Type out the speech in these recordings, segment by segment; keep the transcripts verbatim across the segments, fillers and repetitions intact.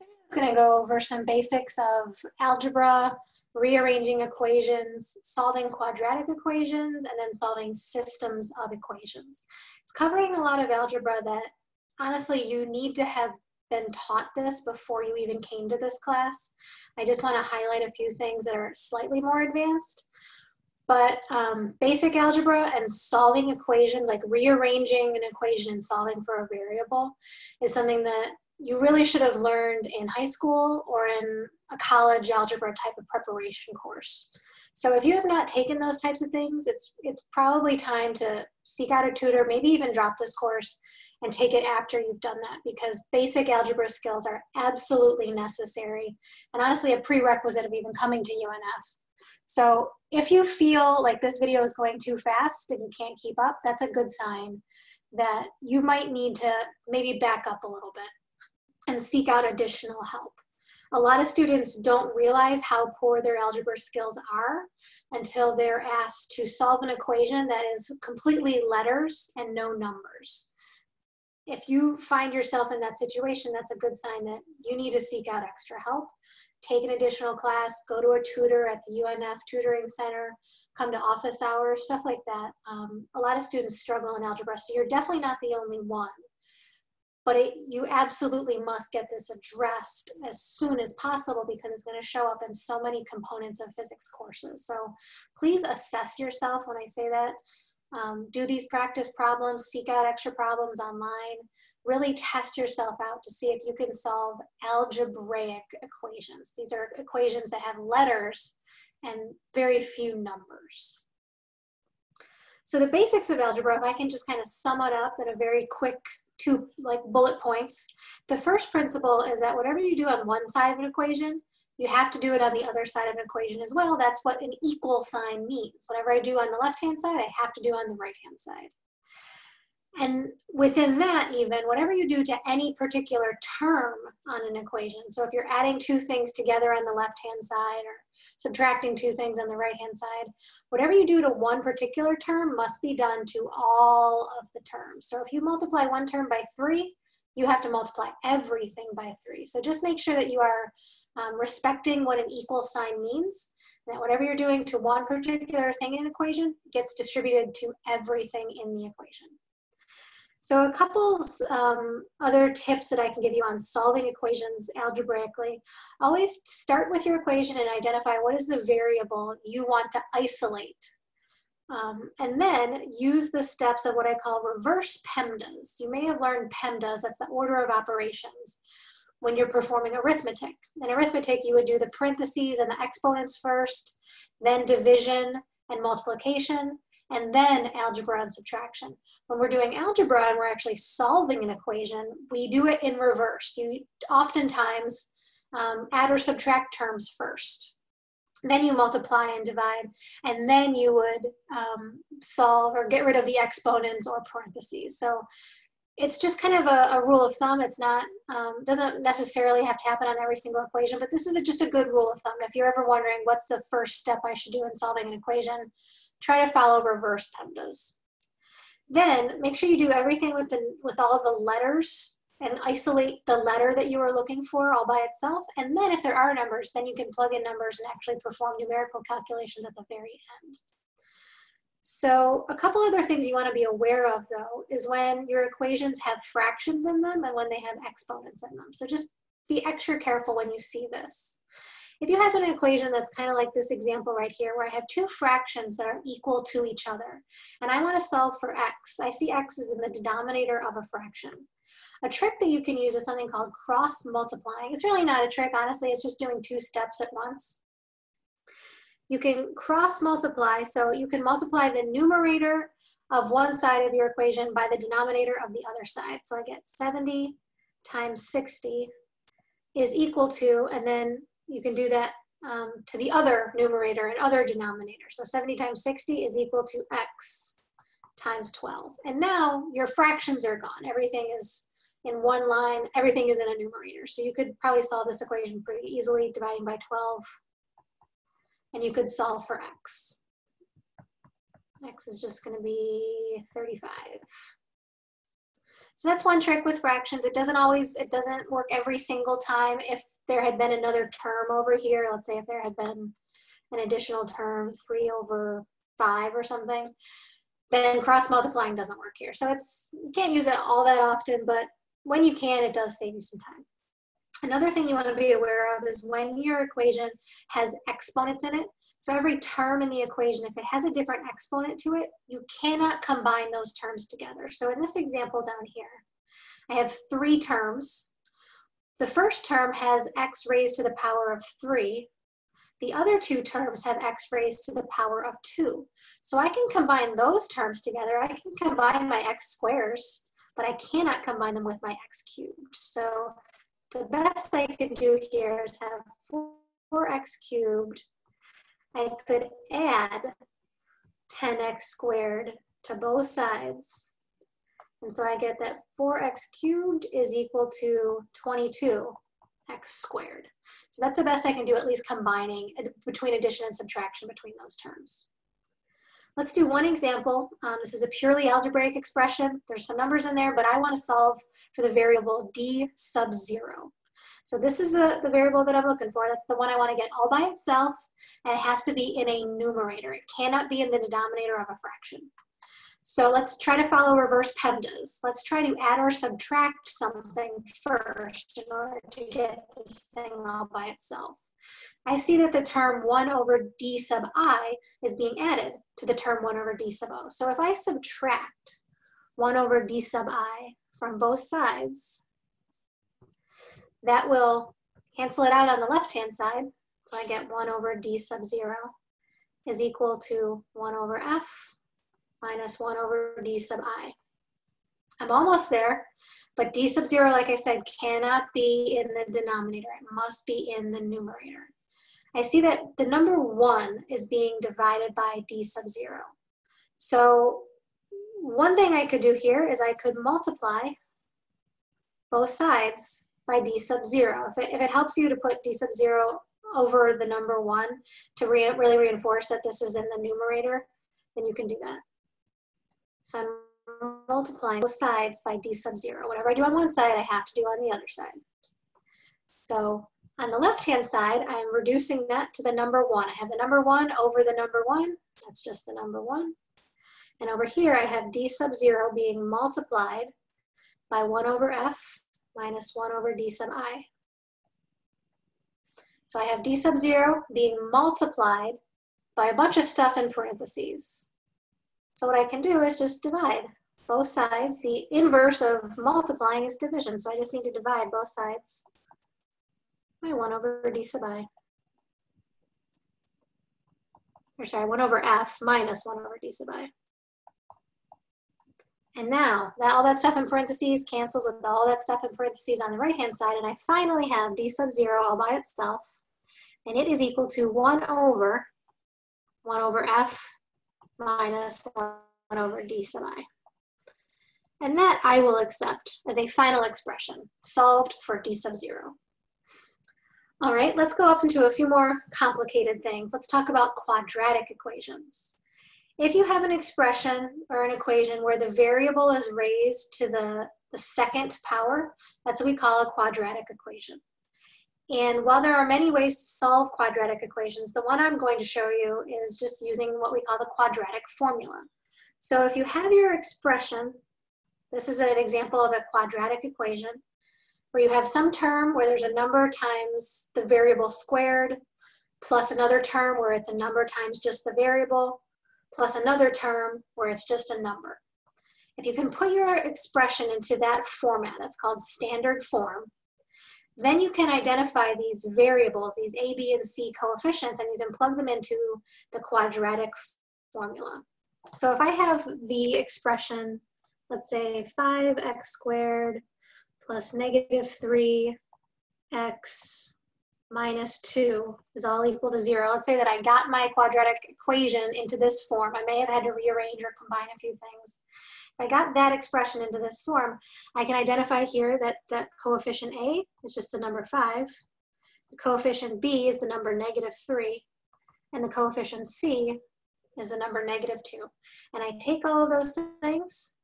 I'm going to go over some basics of algebra, rearranging equations, solving quadratic equations, and then solving systems of equations. It's covering a lot of algebra that honestly you need to have been taught this before you even came to this class. I just want to highlight a few things that are slightly more advanced. But um, basic algebra and solving equations, like rearranging an equation and solving for a variable, is something that you really should have learned in high school or in a college algebra type of preparation course. So if you have not taken those types of things, it's, it's probably time to seek out a tutor, maybe even drop this course and take it after you've done that, because basic algebra skills are absolutely necessary and honestly a prerequisite of even coming to U N F. So if you feel like this video is going too fast and you can't keep up, that's a good sign that you might need to maybe back up a little bit and seek out additional help. A lot of students don't realize how poor their algebra skills are until they're asked to solve an equation that is completely letters and no numbers. If you find yourself in that situation, that's a good sign that you need to seek out extra help. Take an additional class, go to a tutor at the U N F Tutoring Center, come to office hours, stuff like that. Um, a lot of students struggle in algebra, so you're definitely not the only one. But it, you absolutely must get this addressed as soon as possible because it's going to show up in so many components of physics courses. So please assess yourself when I say that. Um, do these practice problems, seek out extra problems online. Really test yourself out to see if you can solve algebraic equations. These are equations that have letters and very few numbers. So the basics of algebra, if I can just kind of sum it up in a very quick two like bullet points. The first principle is that whatever you do on one side of an equation, you have to do it on the other side of an equation as well. That's what an equal sign means. Whatever I do on the left-hand side, I have to do on the right-hand side. And within that even, whatever you do to any particular term on an equation, so if you're adding two things together on the left-hand side or subtracting two things on the right-hand side, whatever you do to one particular term must be done to all of the terms. So if you multiply one term by three, you have to multiply everything by three. So just make sure that you are um, respecting what an equal sign means, that whatever you're doing to one particular thing in an equation gets distributed to everything in the equation. So a couple um, other tips that I can give you on solving equations algebraically. Always start with your equation and identify what is the variable you want to isolate. Um, and then use the steps of what I call reverse PEMDAS. You may have learned PEMDAS, that's the order of operations, when you're performing arithmetic. In arithmetic, you would do the parentheses and the exponents first, then division and multiplication, and then algebra and subtraction. When we're doing algebra and we're actually solving an equation, we do it in reverse. You oftentimes um, add or subtract terms first. Then you multiply and divide, and then you would um, solve or get rid of the exponents or parentheses. So it's just kind of a, a rule of thumb. It's not, um, doesn't necessarily have to happen on every single equation, but this is a, just a good rule of thumb. If you're ever wondering what's the first step I should do in solving an equation, try to follow reverse PEMDAS. Then make sure you do everything with, the, with all of the letters and isolate the letter that you are looking for all by itself. And then if there are numbers, then you can plug in numbers and actually perform numerical calculations at the very end. So a couple other things you want to be aware of though is when your equations have fractions in them and when they have exponents in them. So just be extra careful when you see this. If you have an equation that's kind of like this example right here, where I have two fractions that are equal to each other, and I want to solve for x, I see x is in the denominator of a fraction. A trick that you can use is something called cross multiplying. It's really not a trick, honestly, it's just doing two steps at once. You can cross multiply, so you can multiply the numerator of one side of your equation by the denominator of the other side. So I get seventy times sixty is equal to, and then you can do that um, to the other numerator and other denominator. So seventy times sixty is equal to x times twelve. And now your fractions are gone. Everything is in one line. Everything is in a numerator. So you could probably solve this equation pretty easily, dividing by twelve. And you could solve for x. X is just going to be thirty-five. So that's one trick with fractions. It doesn't always, it doesn't work every single time. If there had been another term over here, let's say if there had been an additional term, three over five or something, then cross multiplying doesn't work here. So it's, you can't use it all that often, but when you can, it does save you some time. Another thing you want to be aware of is when your equation has exponents in it. So every term in the equation, if it has a different exponent to it, you cannot combine those terms together. So in this example down here, I have three terms. The first term has x raised to the power of three. The other two terms have x raised to the power of two. So I can combine those terms together. I can combine my x squares, but I cannot combine them with my x cubed. So the best I could do here is have four x cubed. I could add ten x squared to both sides. And so I get that four x cubed is equal to twenty-two x squared. So that's the best I can do, at least combining between addition and subtraction between those terms. Let's do one example. Um, this is a purely algebraic expression. There's some numbers in there, but I want to solve for the variable d sub zero. So this is the, the variable that I'm looking for. That's the one I want to get all by itself, and it has to be in a numerator. It cannot be in the denominator of a fraction. So let's try to follow reverse PEMDAS. Let's try to add or subtract something first in order to get this thing all by itself. I see that the term one over d sub I is being added to the term one over d sub O. So if I subtract one over d sub I from both sides, that will cancel it out on the left-hand side. So I get one over d sub zero is equal to one over f minus one over d sub I. I'm almost there, but d sub zero, like I said, cannot be in the denominator. It must be in the numerator. I see that the number one is being divided by d sub zero. So one thing I could do here is I could multiply both sides by d sub zero. If it, if it helps you to put d sub zero over the number one to re really reinforce that this is in the numerator, then you can do that. So I'm multiplying both sides by d sub zero. Whatever I do on one side, I have to do on the other side. So on the left-hand side, I'm reducing that to the number one. I have the number one over the number one. That's just the number one. And over here, I have d sub zero being multiplied by one over f minus one over d sub I. So I have d sub zero being multiplied by a bunch of stuff in parentheses. So what I can do is just divide both sides. The inverse of multiplying is division, so I just need to divide both sides by one over d sub I. Or sorry, one over f minus one over d sub I. And now, that, all that stuff in parentheses cancels with all that stuff in parentheses on the right-hand side, and I finally have d sub zero all by itself, and it is equal to one over one over f minus one over d sub I. And that I will accept as a final expression, solved for d sub zero. All right, let's go up into a few more complicated things. Let's talk about quadratic equations. If you have an expression or an equation where the variable is raised to the, the second power, that's what we call a quadratic equation. And while there are many ways to solve quadratic equations, the one I'm going to show you is just using what we call the quadratic formula. So if you have your expression, this is an example of a quadratic equation, where you have some term where there's a number times the variable squared, plus another term where it's a number times just the variable, plus another term where it's just a number. If you can put your expression into that format, that's called standard form, then you can identify these variables, these a, b, and c coefficients, and you can plug them into the quadratic formula. So if I have the expression, let's say five x squared plus negative three x minus two is all equal to zero. Let's say that I got my quadratic equation into this form. I may have had to rearrange or combine a few things. If I got that expression into this form, I can identify here that the coefficient A is just the number five, the coefficient B is the number negative three, and the coefficient C is the number negative two. And I take all of those things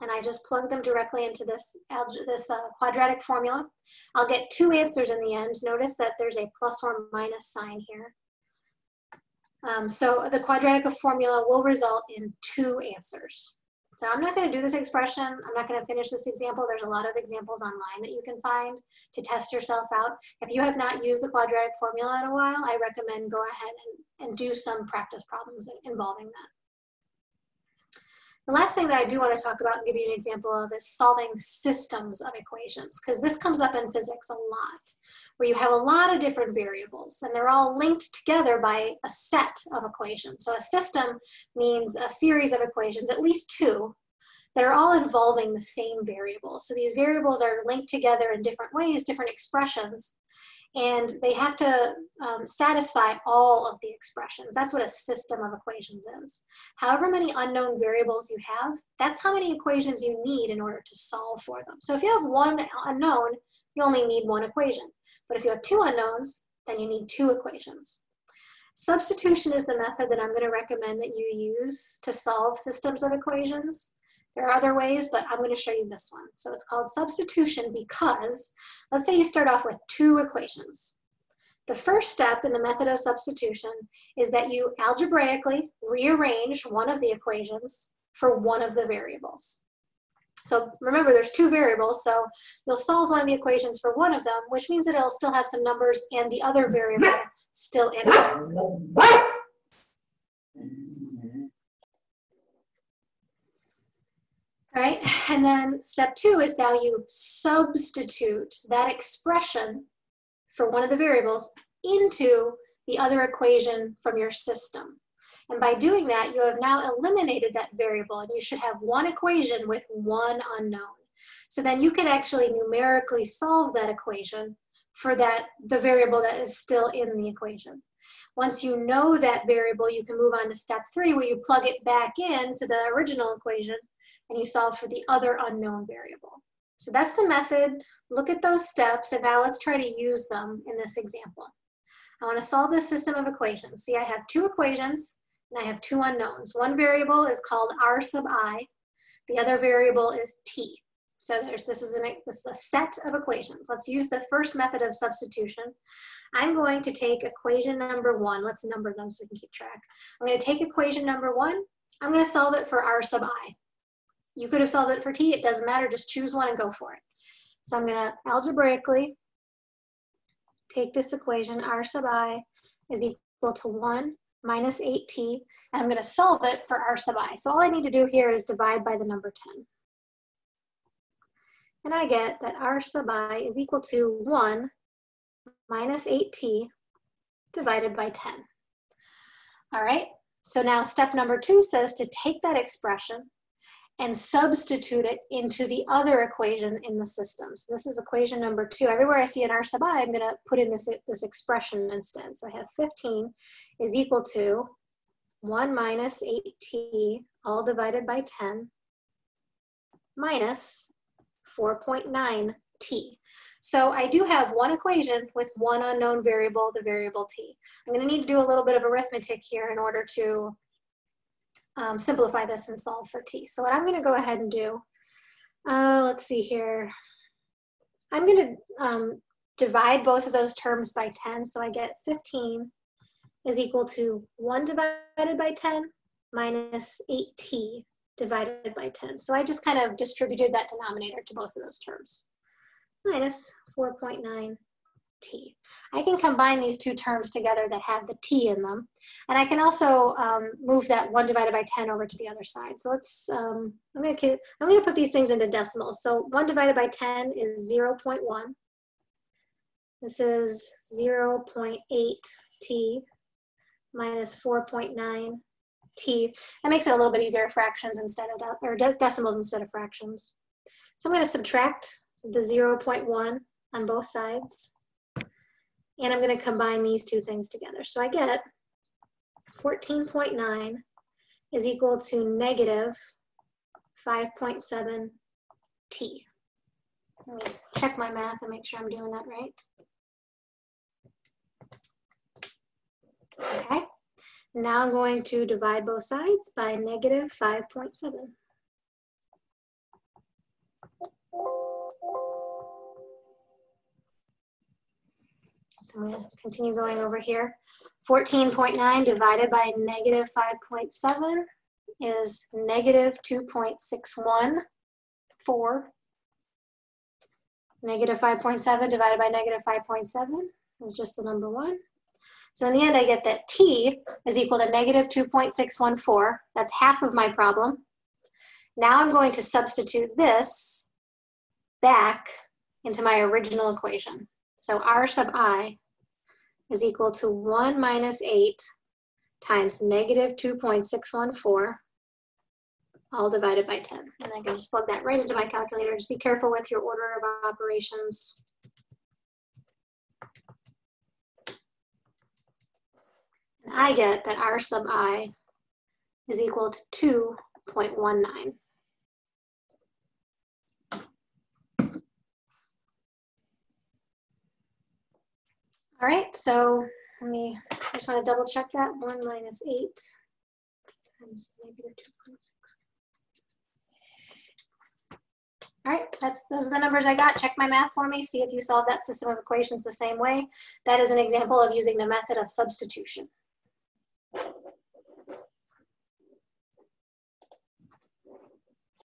and I just plug them directly into this, this uh, quadratic formula, I'll get two answers in the end. Notice that there's a plus or minus sign here. Um, so the quadratic formula will result in two answers. So I'm not going to do this expression. I'm not going to finish this example. There's a lot of examples online that you can find to test yourself out. If you have not used the quadratic formula in a while, I recommend go ahead and, and do some practice problems involving that. The last thing that I do want to talk about and give you an example of is solving systems of equations, because this comes up in physics a lot, where you have a lot of different variables and they're all linked together by a set of equations. So a system means a series of equations, at least two, that are all involving the same variables. So these variables are linked together in different ways, different expressions, and they have to um, satisfy all of the expressions. That's what a system of equations is. However many unknown variables you have, that's how many equations you need in order to solve for them. So if you have one unknown, you only need one equation. But if you have two unknowns, then you need two equations. Substitution is the method that I'm going to recommend that you use to solve systems of equations. There are other ways, but I'm going to show you this one. So it's called substitution because, let's say you start off with two equations. The first step in the method of substitution is that you algebraically rearrange one of the equations for one of the variables. So remember, there's two variables, so you'll solve one of the equations for one of them, which means that it'll still have some numbers and the other variable still in it. All right, and then step two is now you substitute that expression for one of the variables into the other equation from your system. And by doing that, you have now eliminated that variable, and you should have one equation with one unknown. So then you can actually numerically solve that equation for that the variable that is still in the equation. Once you know that variable, you can move on to step three, where you plug it back into the original equation and you solve for the other unknown variable. So that's the method. Look at those steps, and now let's try to use them in this example. I want to solve this system of equations. See, I have two equations and I have two unknowns. One variable is called r sub I. The other variable is t. So there's, this, is an, this is a set of equations. Let's use the first method of substitution. I'm going to take equation number one. Let's number them so we can keep track. I'm going to take equation number one. I'm going to solve it for r sub I. You could have solved it for t. It doesn't matter. Just choose one and go for it. So I'm going to algebraically take this equation, r sub I is equal to one minus eight t, and I'm going to solve it for r sub I. So all I need to do here is divide by the number ten. And I get that r sub I is equal to one minus eight t divided by ten. All right, so now step number two says to take that expression and substitute it into the other equation in the system. So this is equation number two. Everywhere I see an r sub I, I'm going to put in this, this expression instead. So I have fifteen is equal to one minus eight t all divided by ten minus four point nine t. So I do have one equation with one unknown variable, the variable t. I'm going to need to do a little bit of arithmetic here in order to um, simplify this and solve for t. So what I'm going to go ahead and do, uh, let's see here. I'm going to um, divide both of those terms by ten. So I get fifteen is equal to one divided by ten minus eight t divided by ten. So I just kind of distributed that denominator to both of those terms. Minus four point nine t. I can combine these two terms together that have the t in them. And I can also um, move that one divided by ten over to the other side. So let's, um, I'm going to I'm going to put these things into decimals. So one divided by ten is zero point one. This is zero point eight t minus four point nine t. That makes it a little bit easier fractions instead of, or decimals instead of fractions. So I'm going to subtract the zero point one on both sides. And I'm going to combine these two things together. So I get fourteen point nine is equal to negative five point seven t. Let me check my math and make sure I'm doing that right. Okay. Now I'm going to divide both sides by negative five point seven. So I'm going to continue going over here. fourteen point nine divided by negative five point seven is negative two point six one four. Negative five point seven divided by negative five point seven is just the number one. So in the end, I get that t is equal to negative two point six one four. That's half of my problem. Now I'm going to substitute this back into my original equation. So r sub I is equal to one minus eight times negative two point six one four, all divided by ten. And I can just plug that right into my calculator. Just be careful with your order of operations. And I get that r sub I is equal to two point one nine. All right, so let me, I just want to double check that. one minus eight times negative two point six. All right, that's, those are the numbers I got. Check my math for me. See if you solve that system of equations the same way. That is an example of using the method of substitution.